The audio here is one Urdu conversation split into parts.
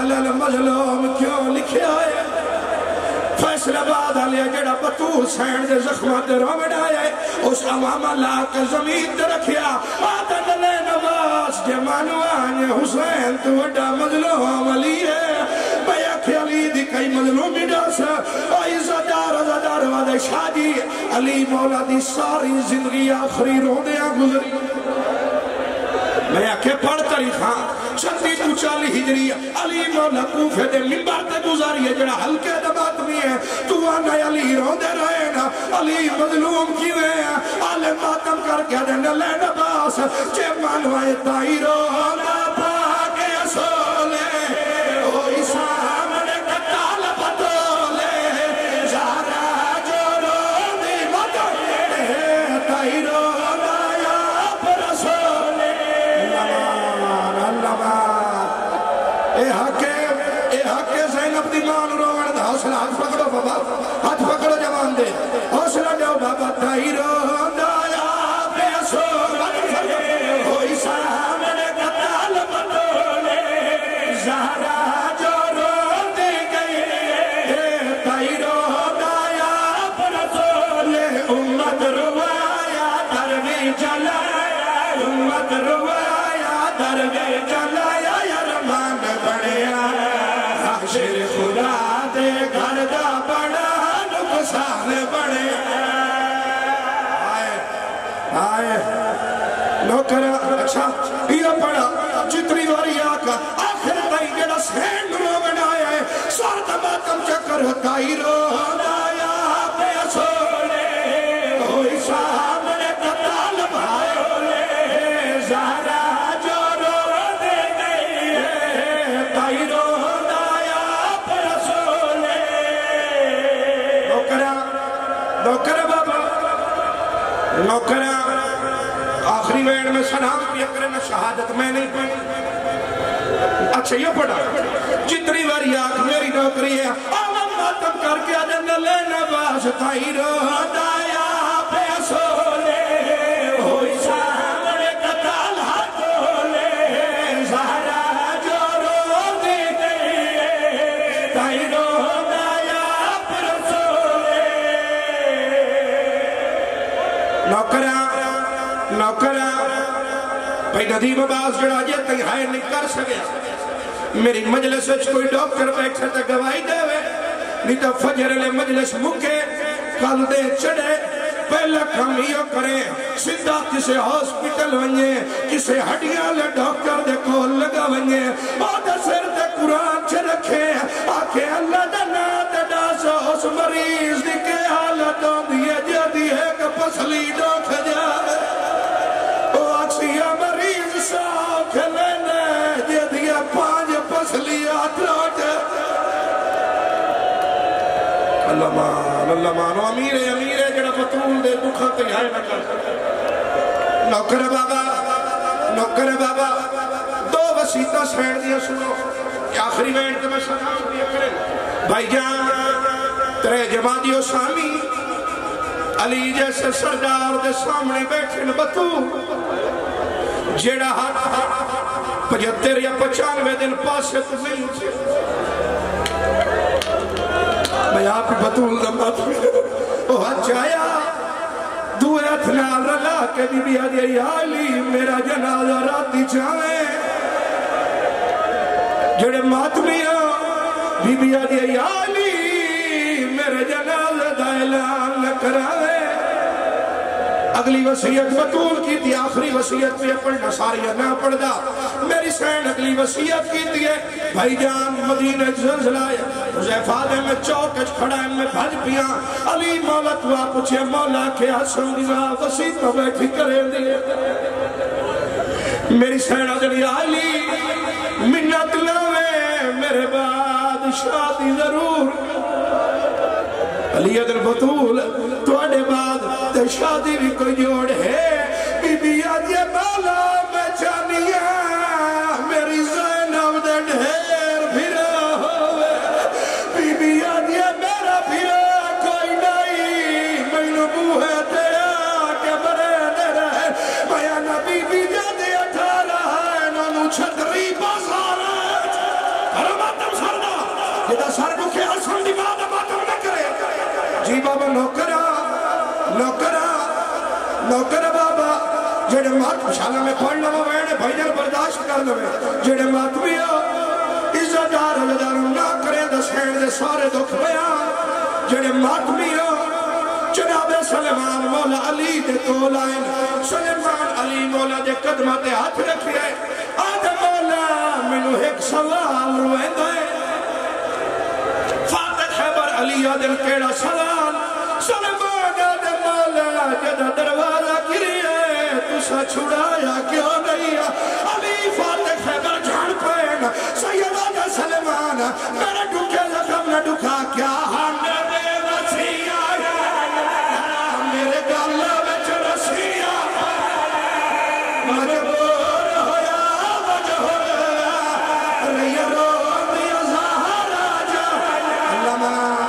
علی المظلوم کیوں لکھیا ہے فیصلہ باد علیہ جڑا بطول سین دے زخمات دے رومن آیا ہے اس عوام اللہ کا زمین دے رکھیا آدھن لے نواز جمانوان حسین تو وڈا مظلوم علی ہے بیاک علی دی کئی مظلومی ڈاسا عزدار وعدہ شادی علی مولا دی ساری زندگی آخری روندیاں گزری میں آکے پڑھ تاریخاں 3640 ہجری علی مولا کوفے دے منبر تے گزاری ہے جڑا ہلکے دبات بھی ہے تو آنا علی روندے رہے نا علی مظلوم کیوے ہیں عالم ماتم کر کے دن لین باس چے مانوائے تائی رونا پاکے سولے اوہی سامنے کتال بطولے زہرا جو روندی مدن تائی رونا یا پرسولے اے حق زینب دی مان روان دا حوصلہ ہاتھ پکڑو بابا ہاتھ پکڑو جوان دے حوصلہ دو بابا تائی روان دا یا پیسول ہوئی سامنے قتال بطولے زہرا جو رون دی گئی تائی روان دا یا پرسولے امت روایا دروی جلایا امت روایا دروی جلایا یرمان بڑیا حشر خدا دے گھر دا بڑا نقصان بڑیا آئے نوکر اچھا یہ پڑا جتنی واری آکا آخر تائی جڑا سین رو بنایا ہے سارت ماتم چکر تائی رو آیا پیسولے ہوئی سامنے قتال بھائیولے زہرا جو رو دے گئی ہے تائی رو آیا پیسولے نوکرہ بابا نوکرہ آخری ویڈ میں سلام پیا کرنا شہادت میں نہیں پڑھی اچھا یہ پڑھا جتنی واری آنکھ میری نوکری ہے آمم ماتم کر کے آدھن لینا باس تائی رو دایا پیسولے ہوئی سامنے قتال ہاتھولے زہرا جو رو دے گئی ہے تائی رو دایا پیسولے نوکرہ بھائی ندیم عباس جڑا یہ تنہائی نہیں کر سکیا میری مجلس وچ کوئی ڈاکٹر بیٹھے تا گواہی دے وے نہیں تو فجر لے مجلس مکے کل دے چڑھے پہلا کام یہ کریں سدھا کسے ہاسپٹل ونجے کسے ہڈیاں لے ڈاکٹر دے کول لگا ونجے آدھا سر دے قرآن چھ رکھے آکھے اللہ دنا تڈا سا اس مریض دی کے حالت دیئے جا دی ہے کہ پسلی ڈوکھ جائے او اکسیا مریض سا کھلینے جا دیا 5 پسلی آتراٹ اللہ مان امیرے جڑا بطول دے دکھا تیہائی نہ کر نوکر بابا 2 وسیطہ سین دیا سنو کہ آخری وینٹ کے میں سلام دیا کریں بھائی جان ترے جمادی و سامی علی جیسے سردار دے سامنے بیٹھے بطول جیڑا ہاتھ 75 یا 95 دن پاسے تو نہیں چھے میں آپ کی بطول نمات میں وہ ہاتھ چاہیا دوئے اتنال رلا کے بی بی آدھیا یا علی میرا جنازہ راتی چاہے جڑے ماتمیاں بی بی آدھیا یا علی میرے جنازہ دا اعلان نہ کراوے اگلی وسیعت بطول کی تھی آخری وسیعت پہ پڑھنا ساریہ نہ پڑھ دا میری سین اگلی وسیعت کی تھی بھائی جان مدینہ زلزلہ حضیفہ دے میں چوکچ کھڑا ہے میں بھج پیا علی مولا تو آپ پوچھے مولا کے حسن دینا وسیعت بیٹھی کریں دیئے میری سین اگلی علی منت لوے میرے بعد شادی ضرور علی ادھر بطول تو آنے بعد تے شادی بھی کوئی جوڑ ہے بی بی آجے مولا میں چانیا میری زینب دے ڈھیر پھرا ہوئے بی بی آجے میرا پھرا کوئی نہیں میں نبوہ تے آکے برے دے رہے میں نبی بی جادے اٹھا رہا ہے نانو چھتری بازارت حرمت جدا سر دکھے حسن دی ماں دا ماتم نہ کرے جی بابا نوکرہ نوکرہ نوکرہ بابا جڑے ماتم شالا میں پڑھنا وینے بھائیجر برداشت کر دو جڑے ماتمی ہو عزت دار عزدار نہ کرے دا سین دے سارے دکھ بیان جڑے ماتمی ہو جناب سلیمان مولا علی دے کول آئین سلیمان علی مولا دے قدمہ تے ہاتھ رکھے آدھے مولا منو ایک سوال روئے دے فاتح خیبر علی آدھے کیڑا سوال سلیمان آدھے مولا جدہ دروازہ گریے تسا چھڑایا کیوں نہیں علی فاتح خیبر جھان پہن سید آدھے سلیمان میرے ڈھکے زخم نہ ڈھکا کیا ہاں میرے وسیع میرے گالہ بچ رسیہ مجبور ہویا ریرو دیا زہرہ جا لما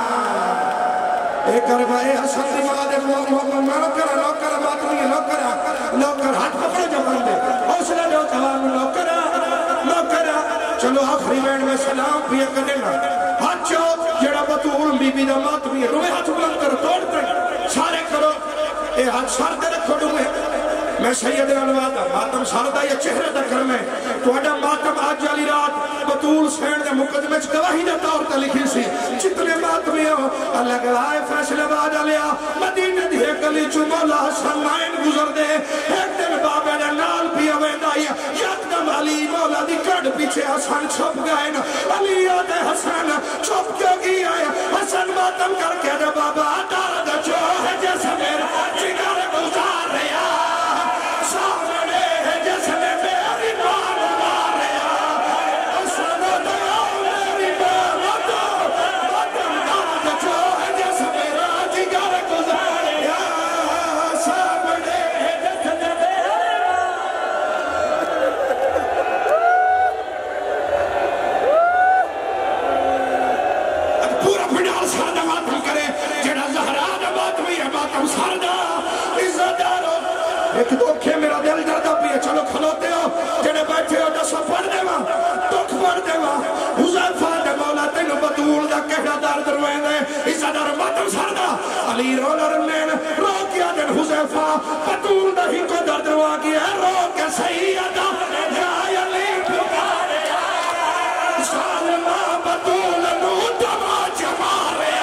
ایک اربائے حسن دی مادے نوکر ماتمی نوکر ہاتھ پکڑے جو بندے حوصلہ جو جوان نوکر چلو آخری بینڈ میں سلام پیا کرنا ہاتھ چو جڑا بطول بی بی دا ماتمی روئے ہاتھ بلند کرو توڑتے سارے کرو اے ہاتھ سار دے رکھو ڈوئے میں سید انوادہ ماتم ساردہ یہ چہرے دکھر میں تو اڈا ماتم آج جالی رات بطول سین دے مقدمے گواہی دے طور تے لکھی سی جتنے ماتمی ہو اللہ گواہ فیصلہ باد لیا مدینہ دی گلی چو مولا حسن نائن گزر دے ایک دن بابے نے نال پیا ویندائی یکدم علی مولا دی کڑ پیچھے حسن چھپ گئے علی آدھے حسن چھپ کیوں گیا حسن ماتم کر کے دے بابا دارد جو ہے جیسے میرا جگر گزار رہا سامنے ہے جیسے میری مان مار رہا حسن دیا میری مان ماتم دارد جو ہے جیسے میرا جگر گزار رہا سامنے ہے جیسے پورا پنڈال ساردہ ماتم کرے جڑا زہرہ دا ماتمی ہے ماتم ساردہ عزت دارو ایک دکھے میرا دل دردہ پیے چلو کھلوتے ہو جڑے بیٹھے ہو دسو پڑھ دے ماں دکھ پڑھ دے ماں حضیفہ دے مولا تینو بطول دا کہڑا درد روئے دے عزت دارو ماتم ساردہ علی رولا رمین رو کیا دن حضیفہ بطول دا ہی کو درد روا گیا رو کے سیدہ یا علی پکارے سالمہ بطول نو دما جما رہا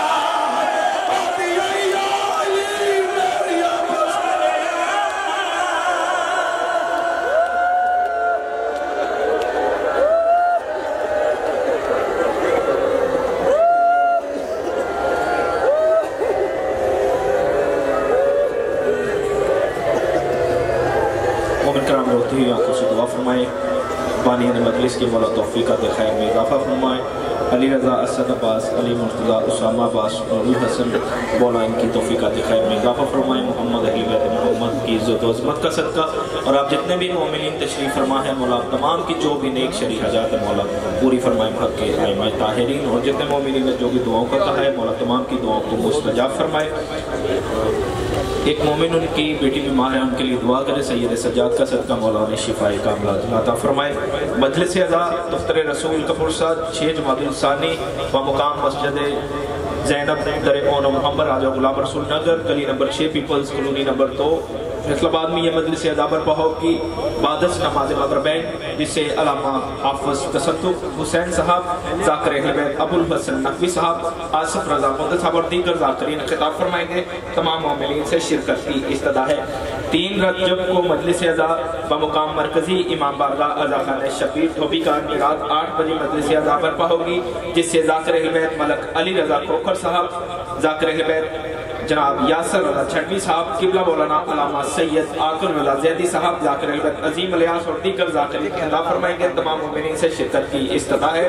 آنکھوں سے دعا فرمائے بانیان مجلس کے مولا توفیقات خیر میں اضافہ فرمائے علی رضا اسد عباس علی مرتضیٰ اسامہ عباس نور حسن مولا ان کی توفیقات خیر میں اضافہ فرمائے محمد اہل بیت محمد کی عزت و عظمت کا صدقہ اور آپ جتنے بھی مومنین تشریف فرما ہے مولا تمام کی جو بھی نیک شرعی حاجات ہے مولا پوری فرمائے بھر کے ائمہ طاہرین اور جتنے مومنین نے جو بھی دعاؤں کا کہا ہے مولا تمام کی دعاؤں کو مستجاب فرمائے ایک مومن ان کی بیٹی بیمار ہے ان کے لیے دعا کرے سید سجاد کا صدقہ مولا نے شفاء کاملہ عطا فرمائے مجلس اعزا دفتر رسول کپور صاحب 6 جمادی الثانی و مقام مسجد زینب در اون محمد راجہ غلام رسول نگر گلی number 6 peoples colony number 2 Faisalabad میں یہ مجلس اعزا برپا ہوگی بعدس نماز مغربین جسے علامہ حافظ تصدق حسین صاحب ذاکر اہل بیت ابو الحسن نقوی صاحب آصف رضا مدد صاحب اور دیگر ذاکرین خطاب فرمائیں گے تمام مومنین سے شرکت کی استدعا ہے 3 رجب کو مجلس اعزا بمقام مرکزی امام بارگاہ عزا خانہ شبیر دھوبی کارنی رات 8 بجے مجلس اعزا برپا ہوگی جس سے ذاکر اہل بیت ملک علی رضا کروکر صاحب ذاکر اہل بیت جناب یاسر رضا چھڑوی صاحب قبلہ مولانا علامہ سید آقل رضا زیدی صاحب ذاکر البت عظیم الیاس اور دیگر ذاکرین خطاب فرمائیں گے تمام مومنین سے شرکت کی استدعا ہے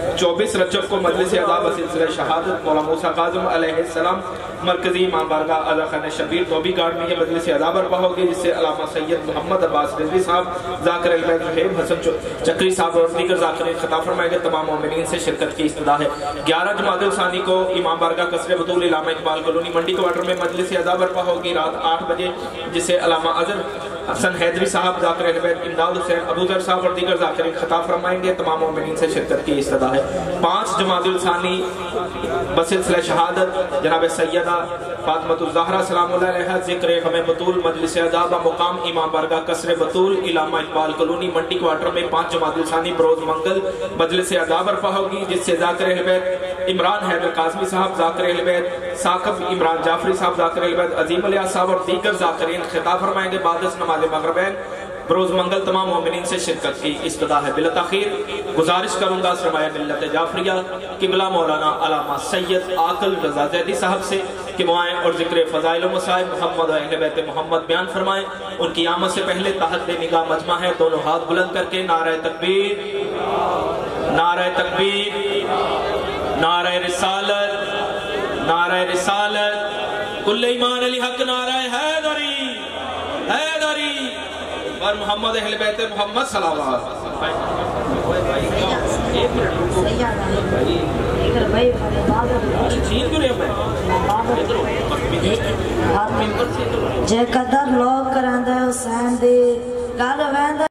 24 رجب کو مجلس اعزا بسلسلہ شہادت مولانا موسیٰ کاظم علیہ السلام مرکزی امام بارگاہ عزا خانہ شبیر دھوبی گارڈ میں یہ مجلس اعزا برپا ہوگی جس سے علامہ سید محمد عباس رضوی صاحب ذاکر البت محب حسن چکری صاحب اور دیگر ذاکرین خطاب فرمائیں گے تمام مومنین سے شرکت کی استدعا ہے 11 جمادی الثانی کو امام بارگاہ قصر بطول علامہ اقبال کالونی منڈی کوارٹر میں مجلس اعزا برپا ہوگی رات 8 بجے جسے علامہ اظہر حسن حیدری صاحب ذاکر اہل بیت، امداد حسین، ابو ذر صاحب اور دیگر ذاکرین خطاب فرمائیں گے. تمام مومنین سے شرکت کی استدعا ہے. 5 جمادی الثانی بسلسلہ شہادت جناب سیدہ فاطمۃ الزہرا سلام اللہ علیہا ذکر غم بطول مجلس اداب مقام امام بارگاہ قصر بطول علامہ اقبال کالونی منڈی کوارٹر میں 5 جمادی الثانی بروز منگل مجلس اداب برپا ہوگی، جس سے ذاکر اہل بیت عمران حیدر قاسمی صاحب، ذاکر اہل بیت ثاقب عمران جعفری صاحب، ذاکر اہل بیت عظیم الیاس صاحب اور دیگر ذاکرین خطاب فرمائیں گے. بعد از نماز مغربین بروز منگل تمام مومنین سے شرکت کی استدعا ہے. بلا تاخیر گزارش کروں گا سرمایہ ملت جعفریہ قبلہ مولانا علامہ سید عاقل رضا زیدی صاحب سے کہ وہ آئیں اور ذکر فضائل و مصائب محمد و اہل بیت محمد بیان فرمائیں. ان کی آمد سے پہلے تحت نگاہ مجمع ہے، دونوں ہاتھ بلند کر کے نعرہ تکبیر، نعرہ تکبیر، نعرہ رسالت، نعرہ رسالت، کل ایمان علی حق، نعرہ حیدری، حیدری اور محمد اہل بیت محمد صلوات. جے قدر لوگ کراندہ حسین دی گل ویندہ